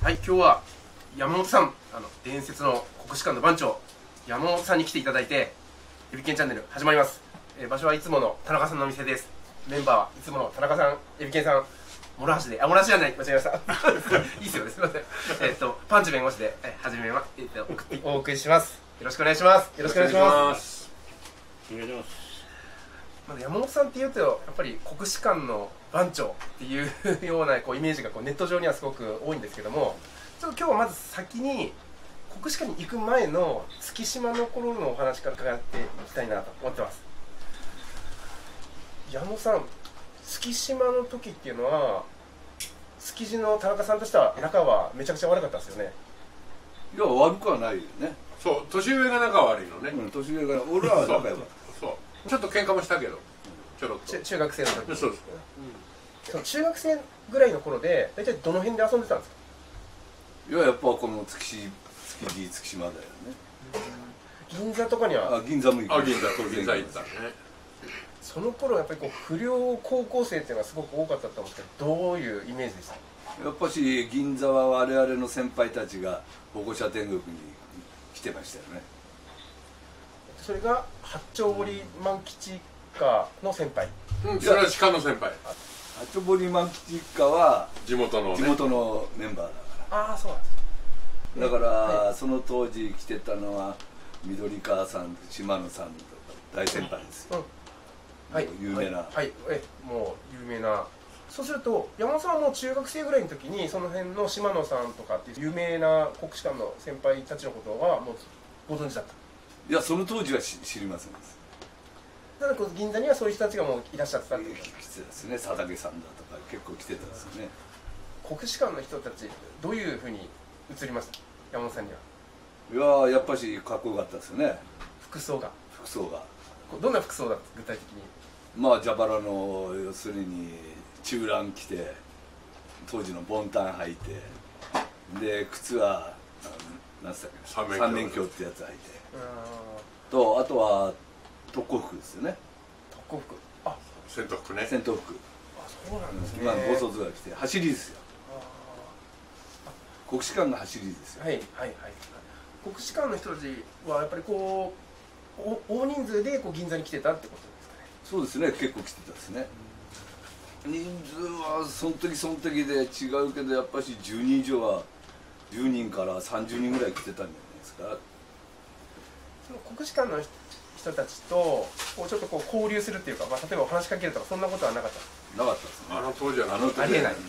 はい、今日は山本さん、伝説の国士舘の番長山本さんに来ていただいてエビケンチャンネル始まります。場所はいつもの田中さんのお店です。メンバーはいつもの田中さん、エビケンさん、諸橋で、諸橋じゃない、間違えましたいいっすよね、すみません。パンチ弁護士で、お送りします。よろしくお願いします。よろしくお願いします。 お願いします。 まず山本さんっていうとやっぱり国士舘の番長っていうようなイメージがネット上にはすごく多いんですけども、ちょっと今日はまず先に国士舘に行く前の月島の頃のお話から伺っていきたいなと思ってます。山本さん、月島の時っていうのは築地の田中さんとしては仲はめちゃくちゃ悪かったですよね。 いや、悪くはないよね。 そう、年上が仲悪いのね。 年上が、俺らは仲良かった。 そう、ちょっと喧嘩もしたけど、ちょろっと。 中学生の時。 そうです。 その中学生ぐらいの頃で大体どの辺で遊んでたんですか？ いや、やっぱこの築地月島だよね。 銀座とかには？ 銀座も行く。 銀座行ったね。 その頃やっぱり不良高校生っていうのがすごく多かったと思うんですけど、どういうイメージでした？ やっぱし銀座は我々の先輩たちが保護者天国に来てましたよね。 それが八丁堀万吉一家の先輩。 それは鹿の先輩。 八丁堀万吉一家は地元のメンバーだから。 ああ、そうなんです。 だから、その当時来てたのは緑川さん、島野さんとか大先輩ですよ。 はい、 有名な。 はい、もう有名な。そうすると山本さんはもう中学生ぐらいの時にその辺の島野さんとかっていう有名な国士舘の先輩たちのことはもうご存知だった？ いや、その当時は知りませんです。 ただ銀座にはそういう人たちがもういらっしゃってたっていう来てたですね。佐竹さんだとか結構来てたんですよね。 国士舘の人たちどういうふうに映りました？山本さんには。 いや、やっぱしかっこよかったですよね。 服装がどんな服装だった？具体的に。 まあ蛇腹の要するに中ラン着て、当時のボンタン履いて、で靴は何つったっけ、三面鏡ってやつ履いて、とあとは特攻服ですよね。 特攻服。あ、 戦闘服ね。 戦闘服。 あ、そうなんですね。 今の暴走族が来て走りですよ。国士舘が走りですよ。 はいはいはい。国士舘の人たちはやっぱり大人数で銀座に来てたってことですかね。 そうですね、結構来てたですね。人数はその時で違うけど、やっぱし10人以上は10人から30人ぐらい来てたんじゃないですか。 その国士舘の人たちとちょっと交流するっていうか、例えばお話しかけるとかそんなことはなかった？ なかったですね。 あの当時はありえない。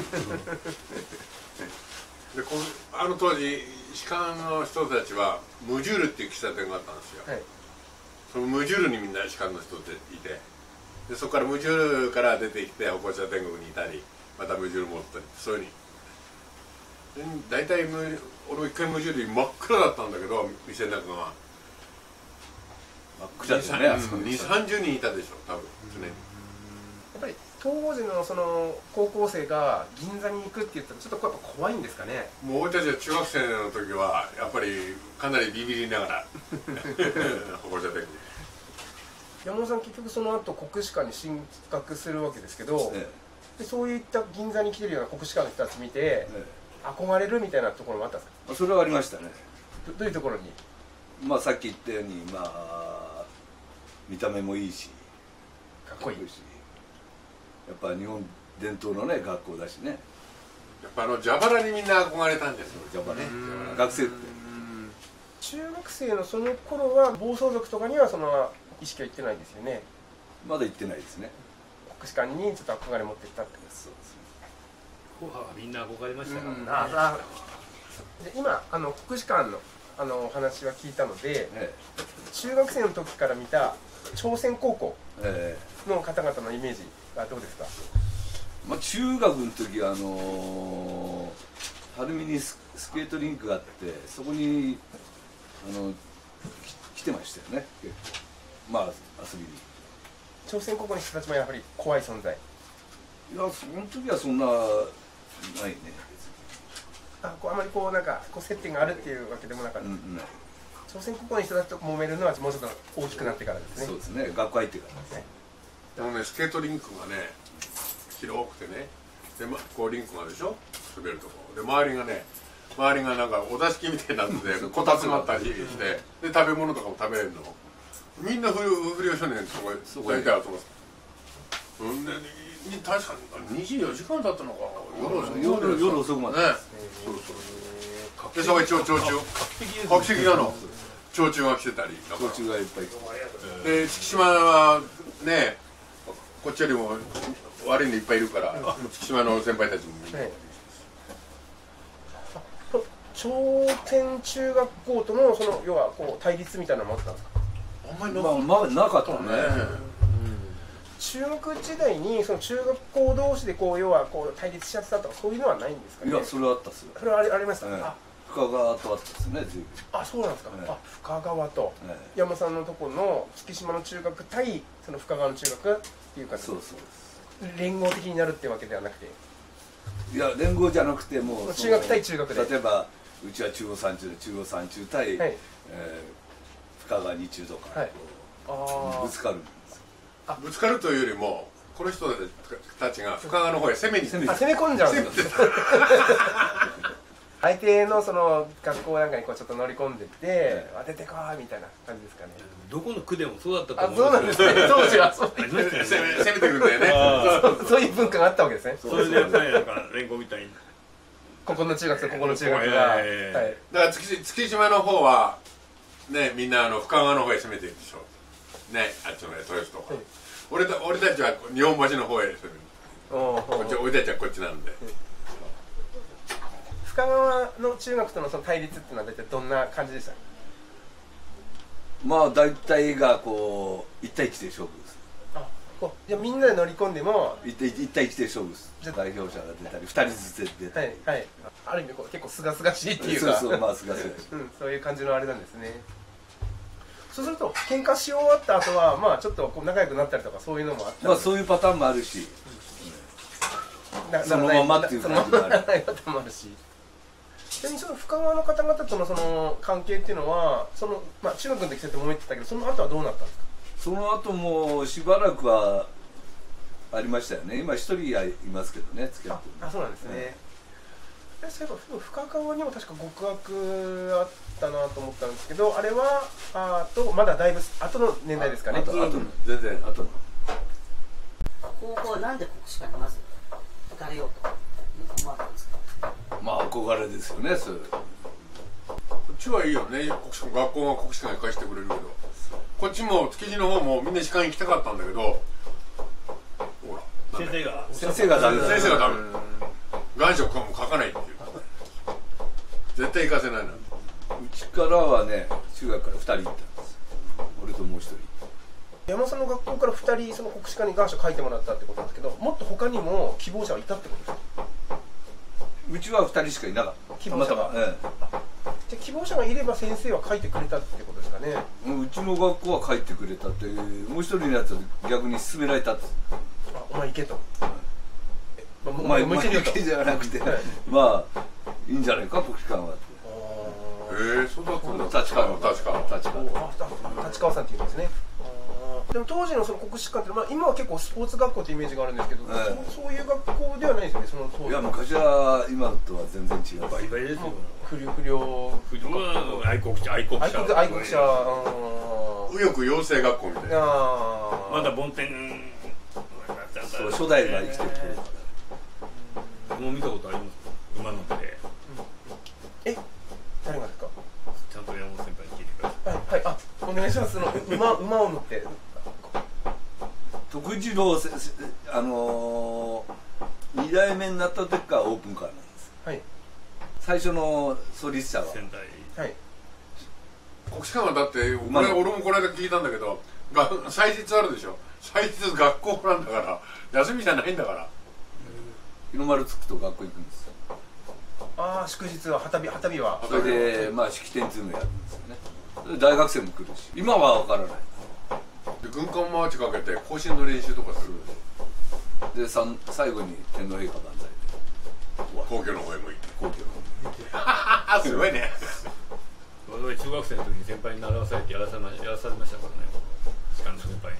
であの当時鹿の人たちはムジュールっていう喫茶店があったんですよ。はい、そのムジュールにみんな鹿の人っていて、でそこからムジュールから出てきて歩行者天国にいたり、またムジュール持ったり、そういうふうに大体俺も一回ムジュールに真っ暗だったんだけど、店の中が真っ暗ですね。 20、30人いたでしょ多分常に。 やっぱり当時のその高校生が銀座に行くって言ったらちょっとやっぱ怖いんですかね。 もう俺たちは中学生の時はやっぱりかなりビビりながら歩行者天国。 山本さん結局その後国士舘に進学するわけですけど、でそういった銀座に来てるような国士舘の人たち見て、憧れるみたいなところもあったんですか？ それはありましたね。 どういうところに？ まあさっき言ったように、まあ見た目もいいしかっこいいし、やっぱ日本伝統のね学校だしね。 やっぱ蛇腹にみんな憧れたんですよ。 蛇腹ね。学生って。 中学生のその頃は暴走族とかにはその意識は行ってないですよね。 まだ行ってないですね。 国士舘にちょっと憧れ持っていったってことです。 そうですね。 後派はみんな憧れましたからね。 で今国士舘のお話は聞いたので、中学生の時から見た朝鮮高校の方々のイメージはどうですか？ まあ中学の時は晴海にスケートリンクがあって、そこに来てましたよね結構。まあ遊びに。 朝鮮高校の人たちもやはり怖い存在？ いや、その時はそんなないね。 あまりなんか接点があるっていうわけでもなかった。朝鮮高校の人たちと揉めるのはもうちょっと大きくなってからですね。 そうですね、学校入ってからですね。 でもね、スケートリンクがね広くてね、でこうリンクがあるでしょ。 滑るとこで周りがなんかお座敷みたいになっててこたつまったりしてで食べ物とかも食べれるのみんな不良少年そこやりたいと思って確かに24時間経ったのか夜遅くまでねでそこに蝶々画期的なの蝶々が来てたり途中がいっぱい来てで月島はねこっちよりも悪いのいっぱいいるから月島の先輩たちもみんな朝鮮中学校とのその要はこう対立みたいなのもあったんですか？ あんまりなかったね。 中学時代にその中学校同士でこう要はこう対立しちゃってたとかそういうのはないんですかね？ いやそれはあったっすよ。 それはありました。 深川とあったっすね。 あ、そうなんですか。深川と山さんのところの月島の中学対その深川の中学っていうか、 そう連合的になるってわけではなくて、 いや連合じゃなくてもう中学対中学で、 例えばうちは中央三中で中央三中対深川二中とかぶつかるんです。 ぶつかるというよりもこの人たちが深川の方へ攻め込んじゃうんですよ。相手のその学校なんかにこうちょっと乗り込んでって出てこいみたいな感じですかね。 どこの区でもそうだったと思う。 そうなんですね。当時は攻めてくるんだよね。 そういう文化があったわけですね。 それでやっぱりなんか連合みたいにここの中学とここの中学が、 だから月島の方はねみんな深川の方へ攻めてるでしょね、あっちのね豊洲とか、俺たちは日本橋の方へ攻める。俺たちはこっちなんで。 深川の中学とのその対立っていうのは大体どんな感じでした？ まあ大体がこう1対1で勝負です。 じゃあみんなで乗り込んでも 1対1で勝負です。代表者が出たり2人ずつ出たり、 ある意味こう結構すがすがしいっていうか、 そうまあすがすがしい、 そういう感じのあれなんですね。そうすると喧嘩し終わった後はまあちょっとこう仲良くなったりとかそういうのもあった。 まあそういうパターンもあるし、 そのままっていう感じもある。ないパターンもあるし。ちなみにその深川の方々とのその関係っていうのはそのまあ中学の時って揉めてたけどその後はどうなったんですか？ その後もしばらくはありましたよね。今一人いますけどね、付き合ってる。 そうなんですね。そういえば深川にも確か極悪あったなと思ったんですけど、あれはまだだいぶ後の年代ですかね。 全然後の。 高校はなんで国士舘にまず行かれようと思ったんですか？ まあ憧れですよね。それこっちはいいよね。学校が国士舘に返してくれるけど、こっちも築地の方もみんな士官行きたかったんだけど、ほら先生がダメ。 願書も書かないっていう。絶対行かせないな。うちからはね、中学から2人行ったんです。俺ともう1人。 山本さんの学校から2人その国士舘に願書書いてもらったってことなんですけど、もっと他にも希望者はいたってことですか？ うちは2人しかいなかった。 希望者が。じゃあ希望者がいれば先生は書いてくれたってことですかね？ うちの学校は書いてくれたって、もう1人のやつは逆に勧められたって。 お前行けと。 お前行けじゃなくて、まあいいんじゃないか国士舘は。 そうだったんだ。 立川さんっていうんですね。でも当時のその国士舘って、今は結構スポーツ学校ってイメージがあるんですけど、そういう学校ではないですよね。その当時。 いや昔は今とは全然違う。 バリバリですよ。 不良愛国者。 右翼養成学校みたいな。 まだ梵天。 初代が生きてる。 もう見たことありますか？馬の手で。 誰がですか？ ちゃんと山本先輩に聞いてください。 はい、お願いします。その馬を乗って。 徳次郎2代目になった時からオープンカーなんです。 はい。 最初の創立者は。 はい。 国士舘はだって俺もこの間聞いたんだけど、祭日あるでしょ。祭日学校なんだから休みじゃないんだから。 日の丸つくと学校行くんですよ。 祝日は旗日は。 それで式典っていうのをやるんですよね。大学生も来るし、今は分からない。 で軍艦マーチかけて行進の練習とかする。 で最後に天皇陛下万歳で皇居の方へも行って。 皇居の方すごいね。 我々中学生の時に先輩に習わされてやらされましたからね。士官の先輩に。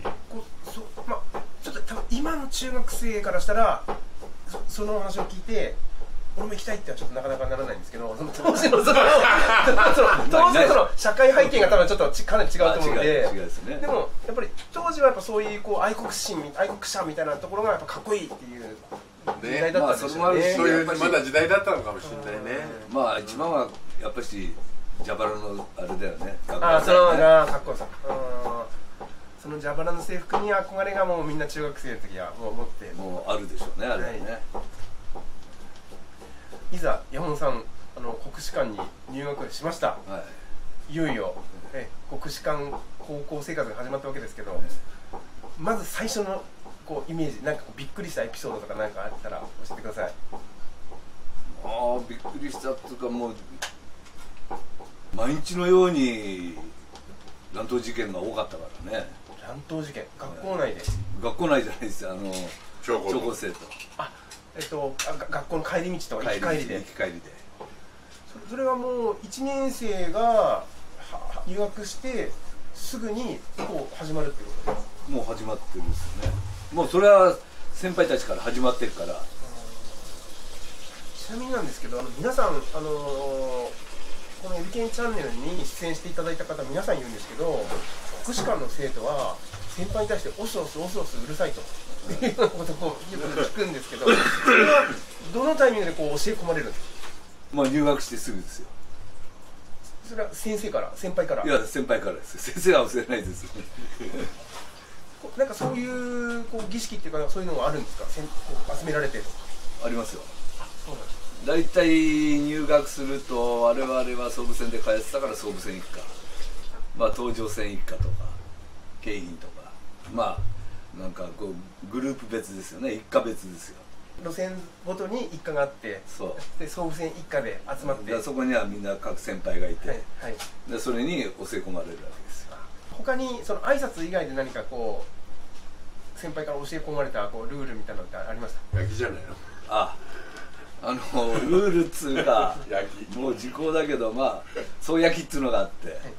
ちょっと多分今の中学生からしたらその話を聞いて俺も行きたいってはちょっとなかなかならないんですけど、その当時のその当時のその社会背景が多分ちょっとかなり違うと思うので、でもやっぱり当時はやっぱそういう愛国者みたいなところがやっぱかっこいいっていう時代だったんですよね。 そういうまだ時代だったのかもしれないね。 まあ一番はやっぱしジャバラのあれだよね。 そのがかっこよさ。そのジャバラの制服に憧れがもうみんな中学生の時はもう持ってもうあるでしょうね、あれはね。 いざ山本さん国士舘に入学しました。いよいよ国士舘高校生活が始まったわけですけど、まず最初のイメージ、なんかびっくりしたエピソードとかなんかあったら教えてください。 びっくりしたっていうか、もう毎日のように乱闘事件が多かったからね。 乱闘事件、学校内で？ 学校内じゃないです。聴講生と学校の帰り道とか行き帰りで。 行き帰りで。 それはもう1年生が入学してすぐに始まるってことですか？ もう始まってるんですよね。もうそれは先輩たちから始まってるから。 ちなみになんですけど、皆さんこのエビケンチャンネルに出演していただいた方皆さん言うんですけど、国士舘の生徒は先輩に対してオスオスうるさいというようなことをよく聞くんですけど、それはどのタイミングで教え込まれるんですか？ まあ入学してすぐですよ。 それは先輩から？ いや、先輩からです。先生は教えないですなんかそういう儀式っていうか、そういうのがあるんですか？集められてありますよ。 そうなんです。 大体入学すると我々は総武線で通ってたから総武線一家、東上線一家とか京浜とか、なんかグループ別ですよね。一家別ですよ。 路線ごとに一家があって、で総武線一家で集まって、 そこにはみんな各先輩がいて、でそれに教え込まれるわけですよ。 他にその挨拶以外で何か先輩から教え込まれたルールみたいなのってありました？ 焼きじゃないの？ ルールっつうかもう時効だけど、そう焼きっつうのがあって、